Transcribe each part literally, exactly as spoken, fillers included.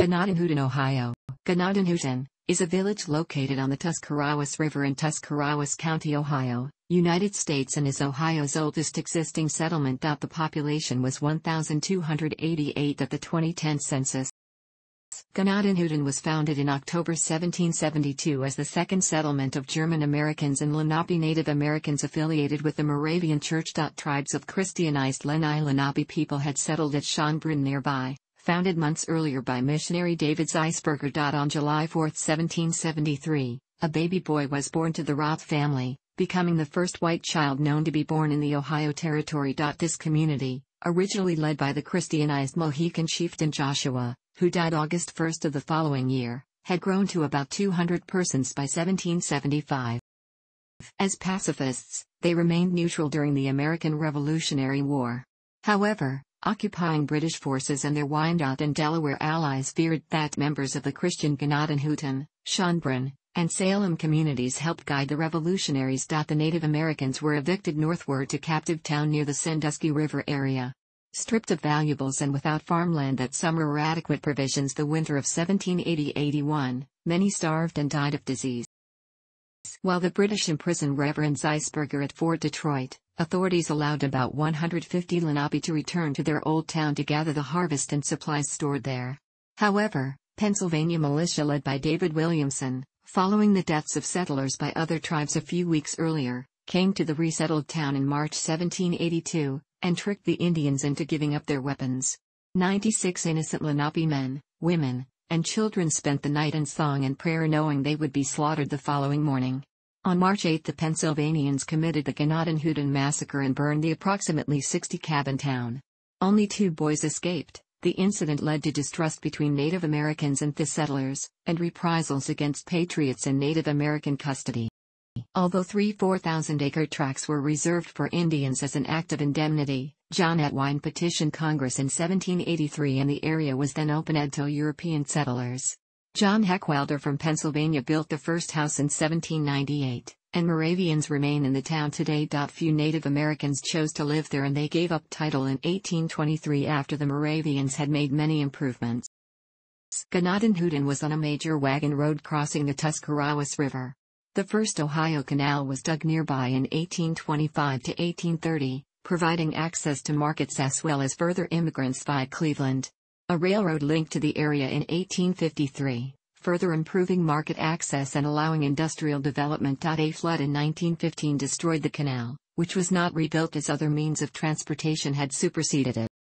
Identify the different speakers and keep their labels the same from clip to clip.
Speaker 1: Gnadenhutten, Ohio. Gnadenhutten is a village located on the Tuscarawas River in Tuscarawas County, Ohio, United States, and is Ohio's oldest existing settlement. The population was one thousand two hundred eighty-eight at the twenty ten census. Gnadenhutten was founded in October seventeen seventy-two as the second settlement of German Americans and Lenape Native Americans affiliated with the Moravian Church. Tribes of Christianized Lenni Lenape people had settled at Schönbrunn nearby, founded months earlier by missionary David Zeisberger. On July fourth seventeen seventy-three, a baby boy was born to the Roth family, becoming the first white child known to be born in the Ohio Territory. This community, originally led by the Christianized Mohican chieftain Joshua, who died August first of the following year, had grown to about two hundred persons by seventeen seventy-five. As pacifists, they remained neutral during the American Revolutionary War. However, occupying British forces and their Wyandotte and Delaware allies feared that members of the Christian Gnadenhutten, Schönbrunn, and Salem communities helped guide the revolutionaries. The Native Americans were evicted northward to Captive Town near the Sandusky River area. Stripped of valuables and without farmland that summer or adequate provisions the winter of seventeen eighty eighty-one, many starved and died of disease. While the British imprisoned Reverend Zeisberger at Fort Detroit, authorities allowed about one hundred fifty Lenape to return to their old town to gather the harvest and supplies stored there. However, Pennsylvania militia led by David Williamson, following the deaths of settlers by other tribes a few weeks earlier, came to the resettled town in March seventeen eighty-two, and tricked the Indians into giving up their weapons. ninety-six innocent Lenape men, women, and children spent the night in song and prayer knowing they would be slaughtered the following morning. On March eighth the Pennsylvanians committed the Gnadenhutten massacre and burned the approximately sixty cabin town. Only two boys escaped. The incident led to distrust between Native Americans and the settlers, and reprisals against patriots in Native American custody. Although three four thousand acre tracts were reserved for Indians as an act of indemnity, John Atwine petitioned Congress in seventeen eighty-three and the area was then opened to European settlers. John Heckwelder from Pennsylvania built the first house in seventeen ninety-eight, and Moravians remain in the town today. Few Native Americans chose to live there and they gave up title in eighteen twenty-three after the Moravians had made many improvements. Gnadenhutten was on a major wagon road crossing the Tuscarawas River. The first Ohio Canal was dug nearby in eighteen twenty-five to eighteen thirty, providing access to markets as well as further immigrants via Cleveland. A railroad linked to the area in eighteen fifty-three, further improving market access and allowing industrial development. A flood in nineteen fifteen destroyed the canal, which was not rebuilt as other means of transportation had superseded it.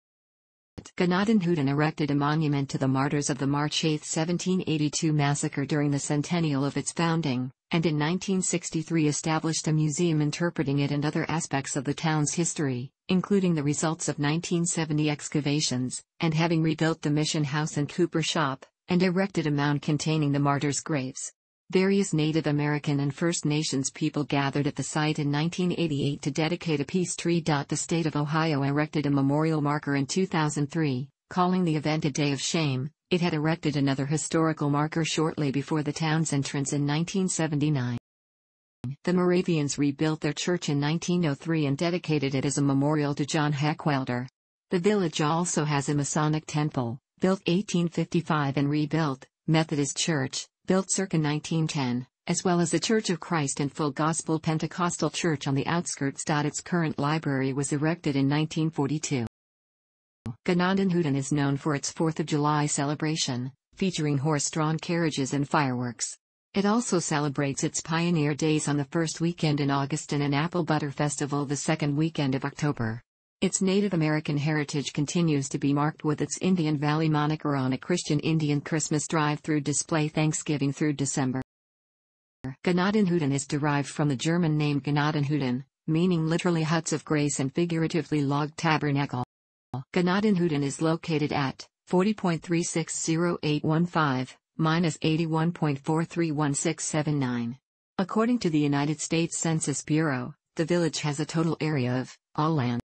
Speaker 1: Gnadenhutten erected a monument to the martyrs of the March eighth seventeen eighty-two massacre during the centennial of its founding, and in nineteen sixty-three established a museum interpreting it and other aspects of the town's history, including the results of nineteen seventy excavations, and having rebuilt the mission house and cooper shop, and erected a mound containing the martyrs' graves. Various Native American and First Nations people gathered at the site in nineteen eighty-eight to dedicate a peace tree. The state of Ohio erected a memorial marker in two thousand three, calling the event a day of shame. It had erected another historical marker shortly before the town's entrance in nineteen seventy-nine. The Moravians rebuilt their church in nineteen oh three and dedicated it as a memorial to John Heckwelder. The village also has a Masonic temple, built eighteen fifty-five and rebuilt, Methodist church, built circa nineteen ten, as well as the Church of Christ and Full Gospel Pentecostal Church on the outskirts. Its current library was erected in nineteen forty-two. Gnadenhutten is known for its fourth of July celebration, featuring horse-drawn carriages and fireworks. It also celebrates its Pioneer Days on the first weekend in August and an Apple Butter Festival the second weekend of October. Its Native American heritage continues to be marked with its Indian Valley moniker on a Christian Indian Christmas drive-through display Thanksgiving through December. Gnadenhutten is derived from the German name Gnadenhutten, meaning literally huts of grace and figuratively log tabernacle. Gnadenhutten is located at forty point three six zero eight one five, minus eighty-one point four three one six seven nine. According to the United States Census Bureau, the village has a total area of all land.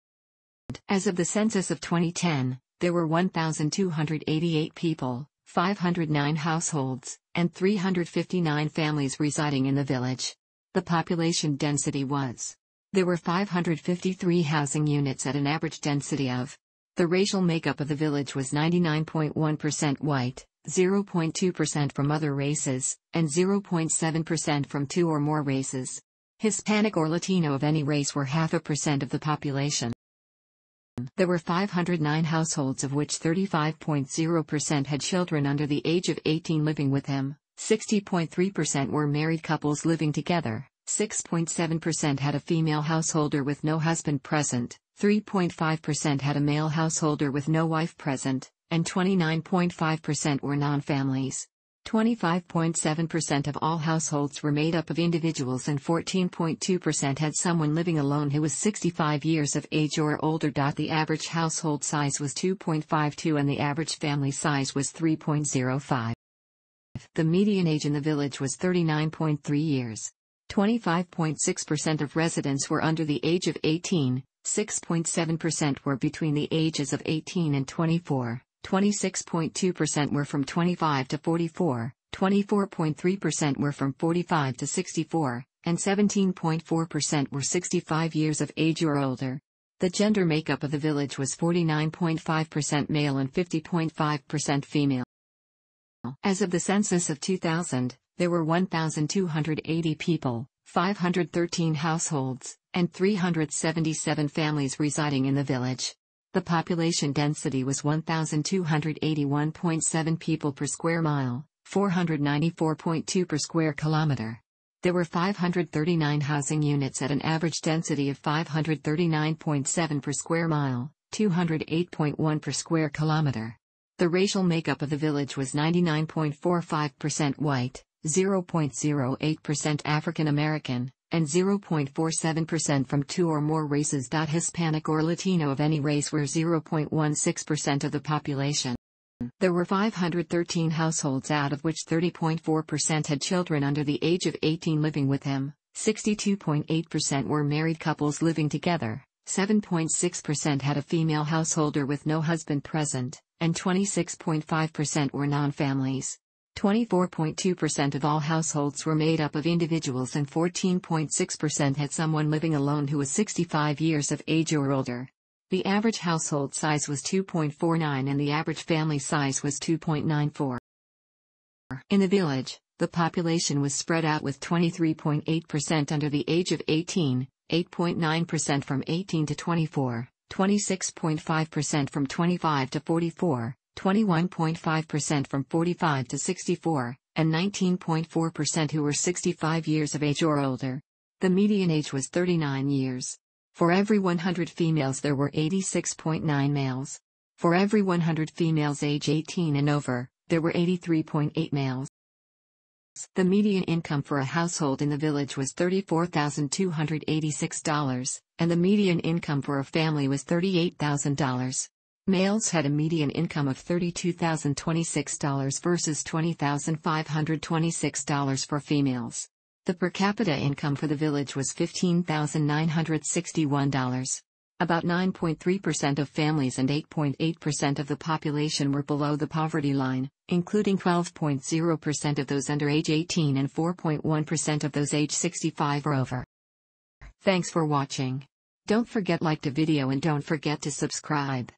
Speaker 1: As of the census of twenty ten, there were one thousand two hundred eighty-eight people, five hundred nine households, and three hundred fifty-nine families residing in the village. The population density was. There were five hundred fifty-three housing units at an average density of. The racial makeup of the village was ninety-nine point one percent white, zero point two percent from other races, and zero point seven percent from two or more races. Hispanic or Latino of any race were half a percent of the population. There were five hundred nine households, of which thirty-five point zero percent had children under the age of eighteen living with him, sixty point three percent were married couples living together, six point seven percent had a female householder with no husband present, three point five percent had a male householder with no wife present, and twenty-nine point five percent were non-families. twenty-five point seven percent of all households were made up of individuals and fourteen point two percent had someone living alone who was sixty-five years of age or older. The average household size was two point five two and the average family size was three point zero five. The median age in the village was thirty-nine point three years. twenty-five point six percent of residents were under the age of eighteen, six point seven percent were between the ages of eighteen and twenty-four. twenty-six point two percent were from twenty-five to forty-four, twenty-four point three percent were from forty-five to sixty-four, and seventeen point four percent were sixty-five years of age or older. The gender makeup of the village was forty-nine point five percent male and fifty point five percent female. As of the census of two thousand, there were one thousand two hundred eighty people, five hundred thirteen households, and three hundred seventy-seven families residing in the village. The population density was one thousand two hundred eighty-one point seven people per square mile, four hundred ninety-four point two per square kilometer. There were five hundred thirty-nine housing units at an average density of five hundred thirty-nine point seven per square mile, two hundred eight point one per square kilometer. The racial makeup of the village was ninety-nine point four five percent white, zero point zero eight percent African American, and zero point four seven percent from two or more races. Hispanic or Latino of any race were zero point one six percent of the population. There were five hundred thirteen households, out of which thirty point four percent had children under the age of eighteen living with him, sixty-two point eight percent were married couples living together, seven point six percent had a female householder with no husband present, and twenty-six point five percent were non-families. twenty-four point two percent of all households were made up of individuals and fourteen point six percent had someone living alone who was sixty-five years of age or older. The average household size was two point four nine and the average family size was two point nine four. In the village, the population was spread out with twenty-three point eight percent under the age of eighteen, eight point nine percent from eighteen to twenty-four, twenty-six point five percent from twenty-five to forty-four, twenty-one point five percent from forty-five to sixty-four, and nineteen point four percent who were sixty-five years of age or older. The median age was thirty-nine years. For every one hundred females there were eighty-six point nine males. For every one hundred females age eighteen and over, there were eighty-three point eight males. The median income for a household in the village was thirty-four thousand two hundred eighty-six dollars, and the median income for a family was thirty-eight thousand dollars. Males had a median income of thirty-two thousand twenty-six dollars versus twenty thousand five hundred twenty-six dollars for females. The per capita income for the village was fifteen thousand nine hundred sixty-one dollars. About nine point three percent of families and eight point eight percent of the population were below the poverty line, including twelve point zero percent of those under age eighteen and four point one percent of those age sixty-five or over. Thanks for watching. Don't forget to like the video and don't forget to subscribe.